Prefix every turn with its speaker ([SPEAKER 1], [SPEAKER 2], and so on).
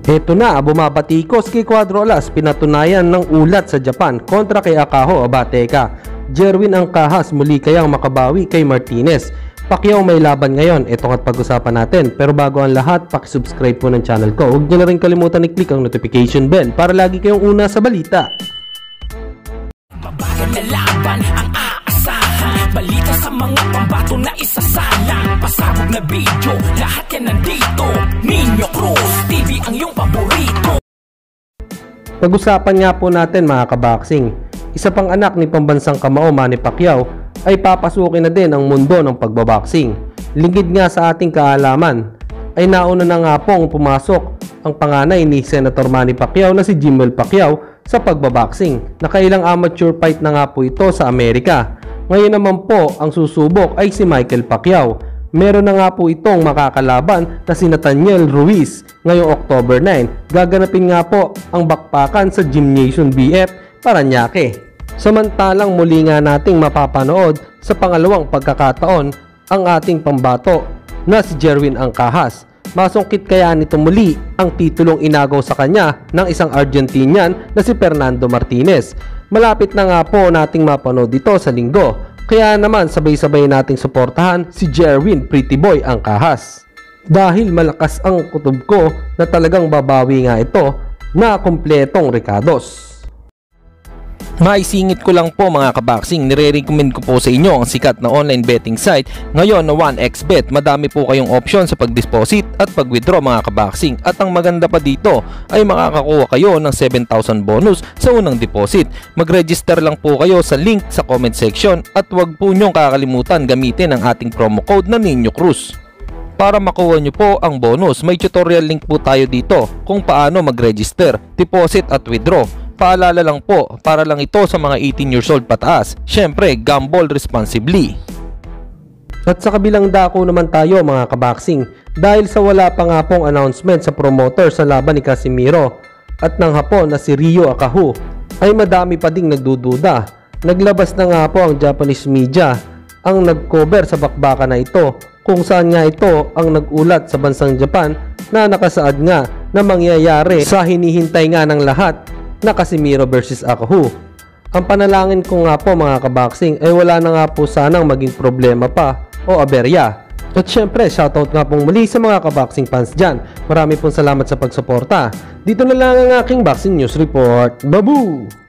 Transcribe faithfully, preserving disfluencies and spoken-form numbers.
[SPEAKER 1] Heto na, bumabatikos kay Quadro Alas, pinatunayan ng ulat sa Japan kontra kay Akaho Abateka. Jerwin ang kahas muli kayang makabawi kay Martinez. Pacquiao may laban ngayon, ito at pag-usapan natin. Pero bago ang lahat, pakisubscribe po ng channel ko. Huwag nyo na rin kalimutan i-click ang notification bell para lagi kayong una sa balita.
[SPEAKER 2] Mabagal na laban ang aasahan, balita sa mga pambato na isasalang, pasabog na video, lahat yan nandito. Ninyo Cruz T V ang iyong paborito.
[SPEAKER 1] Pag-usapan nga po natin mga kaboxing, isa pang anak ni pambansang kamao Manny Pacquiao ay papasukin na din ang mundo ng pagbaboxing. Lingid nga sa ating kaalaman ay nauna na nga pong pumasok ang panganay ni Senator Manny Pacquiao na si Joven Pacquiao sa pagbaboxing. Nakailang amateur fight na nga po ito sa Amerika. Ngayon naman po ang susubok ay si Michael Pacquiao. Meron na nga po itong makakalaban na si Nathaniel Ruiz ngayong October nine. Gaganapin nga po ang bakbakan sa Gymnasium B F Paranaque. Samantalang muli nga nating mapapanood sa pangalawang pagkakataon ang ating pambato na si Jerwin ang kahas. Masungkit kaya nito muli ang titulong inagaw sa kanya ng isang Argentinian na si Fernando Martinez. Malapit na nga po nating mapanood dito sa linggo. Kaya naman sabay-sabay nating suportahan si Jerwin Pretty Boy ang kahas. Dahil malakas ang kutob ko na talagang babawi nga ito na kumpletong rekados. Maisingit ko lang po mga kaboxing, nire-recommend ko po sa inyo ang sikat na online betting site ngayon na one x bet. Madami po kayong option sa pag-deposit at pag-withdraw mga kaboxing. At ang maganda pa dito ay makakakuha kayo ng seven thousand bonus sa unang deposit. Mag-register lang po kayo sa link sa comment section at huwag po nyong kakalimutan gamitin ang ating promo code na Ninyo Cruz. Para makuha nyo po ang bonus, may tutorial link po tayo dito kung paano mag-register, deposit at withdraw. Paalala lang po, para lang ito sa mga eighteen years old pataas. Syempre, gamble responsibly. At sa kabilang dako naman tayo mga kaboxing, dahil sa wala pa nga pong announcement sa promoter sa laban ni Casimero at ng Hapon na si Ryo Akahu, ay madami pa ding nagdududa. Naglabas na nga po ang Japanese media ang nag-cover sa bakbakan na ito, kung saan nga ito ang nag-ulat sa bansang Japan na nakasaad nga na mangyayari sa hinihintay nga ng lahat na Casimero versus Akahu. Ang panalangin ko nga po mga kaboxing ay wala na nga po sanang maging problema pa o aberya. At syempre shoutout nga pong muli sa mga kaboxing fans dyan. Marami pong salamat sa pagsuporta. Dito na lang ang aking boxing news report. Babu!